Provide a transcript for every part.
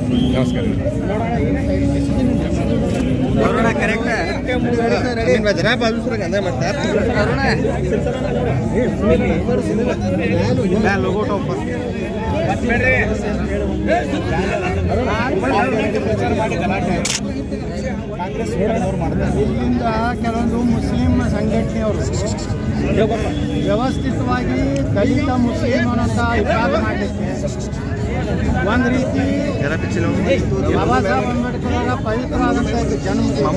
ನಮಸ್ಕಾರ. ಇಲ್ಲಿಂದ ಕೆಲವೊಂದು ಮುಸ್ಲಿಂ ಸಂಘಟನೆಯವರು ವ್ಯವಸ್ಥಿತವಾಗಿ ದಲಿತ ಮುಸ್ಲಿಂ ಅಂತ ವಿಭಾಗ ಮಾಡಲಿಕ್ಕೆ ಒಂದು ರೀತಿ ಬಾಬಾ ಸಾಹೇಬ್ ಅಂಬೇಡ್ಕರ್ ಅವರ ಪವಿತ್ರವಾದಂಥ ಜನ್ಮ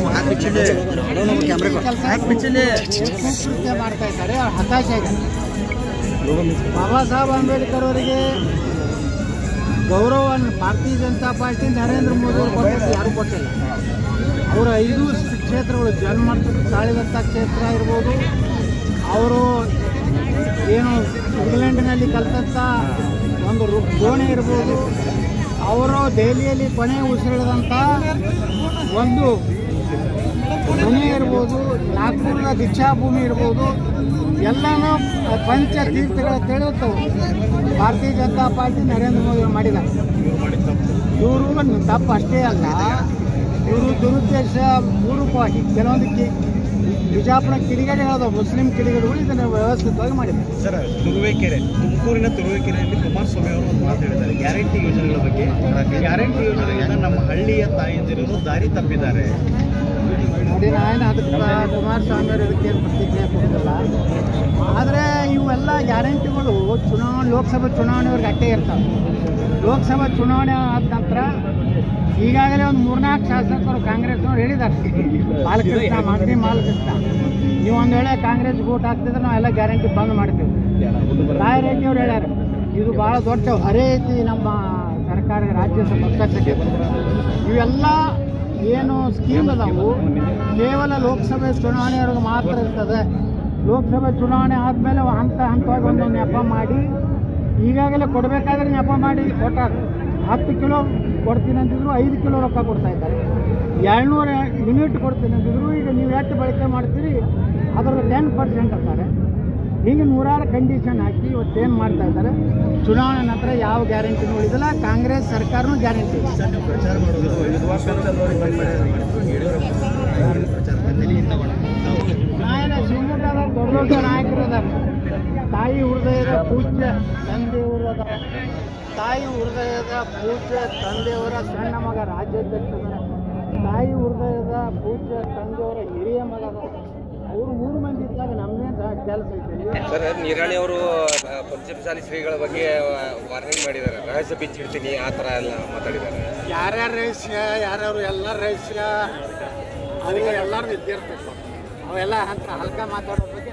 ಕೃತ್ಯ ಮಾಡ್ತಾ ಇದ್ದಾರೆ. ಅವ್ರು ಹತಾಶೆ ಆಗಿದೆ. ಬಾಬಾ ಸಾಹೇಬ್ ಅಂಬೇಡ್ಕರ್ ಅವರಿಗೆ ಗೌರವವನ್ನು ಭಾರತೀಯ ಜನತಾ ಪಾರ್ಟಿ ನರೇಂದ್ರ ಮೋದಿ ಅವರು ಕೊಟ್ಟಿದ್ದು ಯಾರೂ ಕೊಟ್ಟಿಲ್ಲ. ಅವರ 5 ಕ್ಷೇತ್ರಗಳು ಜನ್ಮ ತಾಳಿದಂಥ ಕ್ಷೇತ್ರ ಇರ್ಬೋದು, ಅವರು ಏನು ಇಂಗ್ಲೆಂಡಿನಲ್ಲಿ ಕಲಿತಂಥ ಒಂದು ಕೋಣೆ ಇರ್ಬೋದು, ಅವರು ದೆಹಲಿಯಲ್ಲಿ ಕೊನೆ ಉಸಿರಿಡಿದಂಥ ಒಂದು ಮನೆ ಇರ್ಬೋದು, ನಾಗ್ಪುರದ ದೀಕ್ಷಾಭೂಮಿ ಇರ್ಬೋದು, ಎಲ್ಲನೂ ಪಂಚ ತೀರ್ಥಗಳ ತಿಳಿಯುತ್ತವೆ. ಭಾರತೀಯ ಜನತಾ ಪಾರ್ಟಿ ನರೇಂದ್ರ ಮೋದಿ ಮಾಡಿದ್ದಾರೆ. ಇವರು ತಪ್ಪು ಅಷ್ಟೇ ಅಲ್ಲ, ಇವರು ದುರುದ್ದೇಶ ಪೂರ್ವಕವಾಗಿ ಕೆಲವೊಂದಕ್ಕೆ ಬಿಜಾಪುರ ಕಿಡಿಗೇಡಿಗಳಾದ ಮುಸ್ಲಿಂ ಕಿಡಿಗೇಡಿಗಳು ಇದನ್ನು ವ್ಯವಸ್ಥಿತವಾಗಿ ಮಾಡಿದ್ದಾರೆ. ಸರ್, ತುಮಕೂರಿನ ತುರುವೇಕೆರೆಯಲ್ಲಿ ಕುಮಾರಸ್ವಾಮಿ ಅವರು ಒಂದು ಮಾತು ಹೇಳಿದ್ದಾರೆ ಗ್ಯಾರಂಟಿ ಯೋಜನೆಗಳ ಬಗ್ಗೆ. ಗ್ಯಾರಂಟಿ ಯೋಜನೆಯಿಂದ ನಮ್ಮ ಹಳ್ಳಿಯ ತಾಯಂದಿರು ದಾರಿ ತಪ್ಪಿದ್ದಾರೆ. ನೋಡಿ, ನಾನು ಅದಕ್ಕೆ ಕುಮಾರಸ್ವಾಮಿ ಅವರು ಇದಕ್ಕೇನು ಪ್ರತಿಕ್ರಿಯೆ ಕೊಡೋದಿಲ್ಲ. ಆದರೆ ಇವೆಲ್ಲ ಗ್ಯಾರಂಟಿಗಳು ಲೋಕಸಭೆ ಚುನಾವಣೆವರೆಗೆ ಅಟ್ಟೆ ಇರ್ತವೆ. ಲೋಕಸಭಾ ಚುನಾವಣೆ ಆದ ನಂತರ ಈಗಾಗಲೇ ಒಂದು 3-4 ಶಾಸಕರು ಕಾಂಗ್ರೆಸ್ನವ್ರು ಹೇಳಿದ್ದಾರೆ, ಬಾಲಕೃಷ್ಣ ಮಾಗಡಿ ಬಾಲಕೃಷ್ಣ, ನೀವು ಒಂದು ವೇಳೆ ಕಾಂಗ್ರೆಸ್ ವೋಟ್ ಹಾಕ್ತಿದ್ರೆ ನಾವೆಲ್ಲ ಗ್ಯಾರಂಟಿ ಬಂದ್ ಮಾಡ್ತೀವಿ. ರಾಯರೆಡ್ಡಿ ಅವ್ರು ಹೇಳ್ಯಾರ, ಇದು ಭಾಳ ದೊಡ್ಡ ಹೊರೆ ಐತಿ ನಮ್ಮ ಸರ್ಕಾರ ರಾಜ್ಯ ಪಕ್ಷಕ್ಕೆ. ಇವೆಲ್ಲ ಏನು ಸ್ಕೀಮ್ ಅದಾವು ಕೇವಲ ಲೋಕಸಭೆ ಚುನಾವಣೆವರೆಗೆ ಮಾತ್ರ ಇರ್ತದೆ. ಲೋಕಸಭೆ ಚುನಾವಣೆ ಆದಮೇಲೆ ಹಂತವಾಗಿ ಒಂದೊಂದು ನೆಪ ಮಾಡಿ ಈಗಾಗಲೇ ಕೊಡಬೇಕಾದ್ರೆ ನೆಪ ಮಾಡಿ ಕೊಟ್ಟಾರ. 10 ಕಿಲೋ ಕೊಡ್ತೀನಿ ಅಂತಿದ್ರು 5 ಕಿಲೋ ರೊಕ್ಕ ಕೊಡ್ತಾ ಇದ್ದಾರೆ. 200 ಯೂನಿಟ್ ಕೊಡ್ತೀನಿ ಅಂತಿದ್ರು ಈಗ ನೀವು ಎಷ್ಟು ಬಳಕೆ ಮಾಡ್ತೀರಿ ಅದರಲ್ಲಿ 10% ಅಂತಾರೆ. ಹೀಗೆ 100 ಕಂಡೀಷನ್ ಹಾಕಿ ಇವತ್ತೇನು ಮಾಡ್ತಾ ಇದ್ದಾರೆ. ಚುನಾವಣೆ ನಂತರ ಯಾವ ಗ್ಯಾರಂಟಿನೂ ಉಳಿದಿಲ್ಲ. ಕಾಂಗ್ರೆಸ್ ಸರ್ಕಾರನೂ ಗ್ಯಾರಂಟಿ ಪ್ರಚಾರ ಮಾಡೋದು ಶಿವಮೊಗ್ಗದ ದೊಡ್ಡ ದೊಡ್ಡ ನಾಯಕರು ಅದಾರ. ತಾಯಿ ಹೃದಯದ ಪೂಜ್ಯ ತಂದೆಯವರದ ತಾಯಿ ಹೃದಯದ ಪೂಜ್ಯ ತಂದೆಯವರ ಸಣ್ಣ ಮಗ ರಾಜ್ಯಾಧ್ಯಕ್ಷರ, ತಾಯಿ ಹೃದಯದ ಪೂಜ್ಯ ತಂದೆಯವರ ಹಿರಿಯ ಮಗ, ಅವರು 3 ಮಂದಿ ಇದ್ದಾಗ ನಮ್ದೇನು ಕೆಲಸ ಐತೆ. ಸರ್, ನಿರಾಣಿ ಅವರು ಪಂಚಮಸಾಲಿ ಶ್ರೀಗಳ ಬಗ್ಗೆ ವಾರ್ನಿಂಗ್ ಮಾಡಿದ್ದಾರೆ. ರಹಸ್ಯ ಬಿಚ್ಚಿಡ್ತೀನಿ ಆ ಥರ ಎಲ್ಲ ಮಾತಾಡಿದ್ದಾರೆ. ಯಾರ್ಯಾರು ರಹಸ್ಯ ಯಾರ್ಯಾರು ಎಲ್ಲ ರಹಸ್ಯ ಅದಕ್ಕೆ ಎಲ್ಲರೂ ಇದ್ದಿರ್ತೈತೆ. ಅವೆಲ್ಲ ಅಂತ ಹಲ್ಕ ಮಾತಾಡೋ ಬಗ್ಗೆ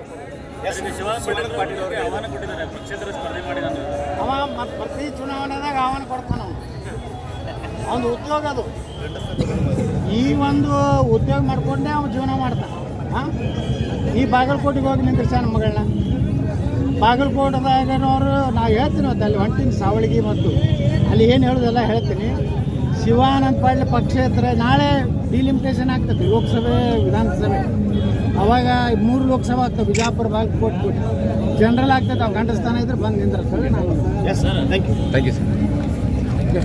ಅವ ಮತ್ತು ಪ್ರತಿ ಚುನಾವಣೆದಾಗ ಆಹ್ವಾನ ಕೊಡ್ತಾನ. ಅವನು ಉದ್ಯೋಗ ಅದು. ಈ ಒಂದು ಉದ್ಯೋಗ ಮಾಡ್ಕೊಂಡೇ ಅವನು ಜೀವನ ಮಾಡ್ತಾನೆ. ಈ ಬಾಗಲಕೋಟೆಗೆ ಹೋಗಿ ನಿಂದ್ರಿಸ ನಮ್ಮ ಮಗಳನ್ನ. ಬಾಗಲಕೋಟದಾಗನವರು ನಾವು ಹೇಳ್ತೀನಿ, ಮತ್ತು ಅಲ್ಲಿ ಹೊಂಟಿನ ಸಾವಳಿಗೆ ಮತ್ತು ಅಲ್ಲಿ ಏನು ಹೇಳೋದೆಲ್ಲ ಹೇಳ್ತೀನಿ. ಶಿವಾನಂದ ಪಾಟೀಲ್ ಪಕ್ಷೇತರ ನಾಳೆ ಡಿಲಿಮಿಟೇಷನ್ ಆಗ್ತದೆ ಲೋಕಸಭೆ ವಿಧಾನಸಭೆ. ಅವಾಗ 3 ಲೋಕಸಭೆ ಆಗ್ತವೆ. ಬಿಜಾಪುರ ಬಾಗಲಕೋಟೆ ಜನರಲ್ ಆಗ್ತದೆ. ಅವ್ರು ಗಂಡ ಸ್ಥಾನ ಇದ್ರೆ ಬಂದು ನಿಂದಿರ್ತಾರೆ. ನಾನು ಥ್ಯಾಂಕ್ ಯು ಸರ್.